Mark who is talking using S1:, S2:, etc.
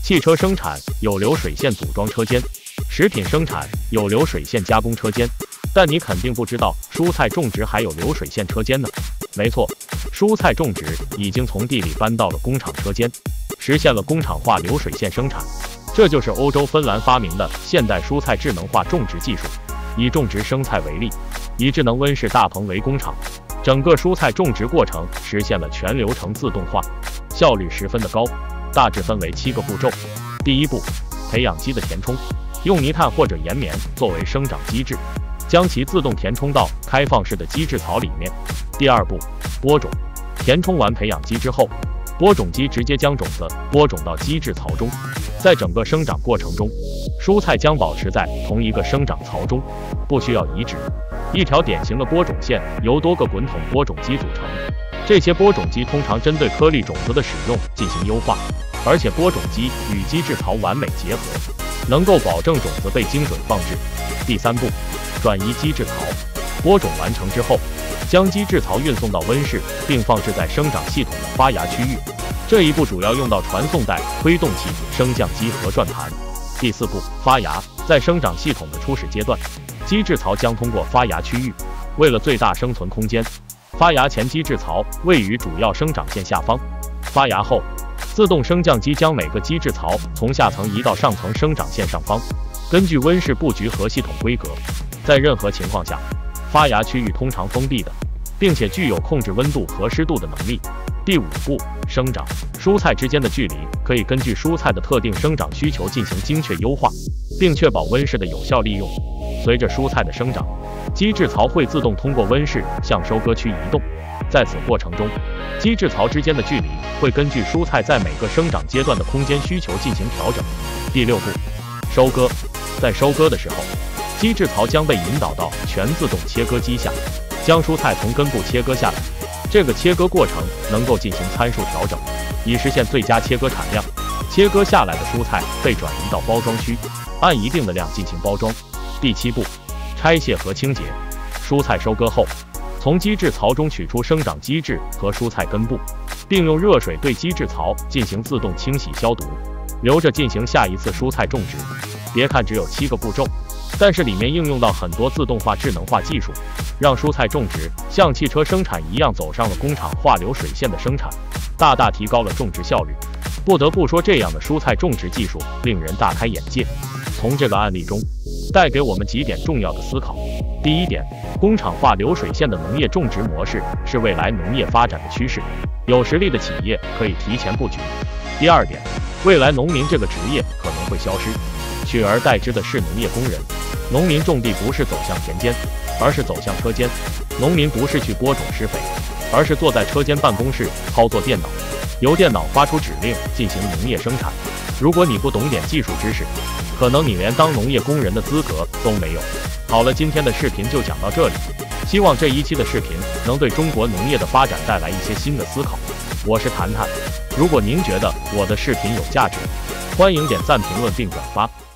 S1: 汽车生产有流水线组装车间，食品生产有流水线加工车间，但你肯定不知道蔬菜种植还有流水线车间呢。没错，蔬菜种植已经从地里搬到了工厂车间，实现了工厂化流水线生产。这就是欧洲芬兰发明的现代蔬菜智能化种植技术。以种植生菜为例，以智能温室大棚为工厂，整个蔬菜种植过程实现了全流程自动化，效率十分的高。大致分为7个步骤。第一步，培养基的填充，用泥炭或者岩棉作为生长基质，将其自动填充到开放式的基质槽里面。第二步，播种，填充完培养基之后，播种机直接将种子播种到基质槽中。在整个生长过程中，蔬菜将保持在同一个生长槽中，不需要移植。一条典型的播种线由多个滚筒播种机组成，这些播种机通常针对颗粒种子的使用进行优化，而且播种机与基质槽完美结合，能够保证种子被精准放置。第三步，转移基质槽，播种完成之后，将基质槽运送到温室，并放置在生长系统的发芽区域。这一步主要用到传送带、推动器、升降机和转盘。第四步，发芽，在生长系统的初始阶段，基质槽将通过发芽区域。为了最大生存空间，发芽前基质槽位于主要生长线下方。发芽后，自动升降机将每个基质槽从下层移到上层生长线上方。根据温室布局和系统规格，在任何情况下，发芽区域通常封闭的，并且具有控制温度和湿度的能力。第五步，生长，蔬菜之间的距离可以根据蔬菜的特定生长需求进行精确优化，并确保温室的有效利用。随着蔬菜的生长，基质槽会自动通过温室向收割区移动。在此过程中，基质槽之间的距离会根据蔬菜在每个生长阶段的空间需求进行调整。第六步，收割，在收割的时候，基质槽将被引导到全自动切割机下，将蔬菜从根部切割下来。这个切割过程能够进行参数调整，以实现最佳切割产量。切割下来的蔬菜被转移到包装区，按一定的量进行包装。第七步，拆卸和清洁，蔬菜收割后，从基质槽中取出生长基质和蔬菜根部，并用热水对基质槽进行自动清洗消毒，留着进行下一次蔬菜种植。别看只有7个步骤，但是里面应用到很多自动化智能化技术，让蔬菜种植像汽车生产一样走上了工厂化流水线的生产，大大提高了种植效率。不得不说，这样的蔬菜种植技术令人大开眼界。从这个案例中带给我们几点重要的思考。第一点，工厂化流水线的农业种植模式是未来农业发展的趋势，有实力的企业可以提前布局。第二点，未来农民这个职业可能会消失，取而代之的是农业工人。农民种地不是走向田间，而是走向车间。农民不是去播种施肥，而是坐在车间办公室操作电脑，由电脑发出指令进行农业生产。如果你不懂点技术知识，可能你连当农业工人的资格都没有。好了，今天的视频就讲到这里，希望这一期的视频能对中国农业的发展带来一些新的思考。我是谈谈，如果您觉得我的视频有价值，欢迎点赞、评论并转发。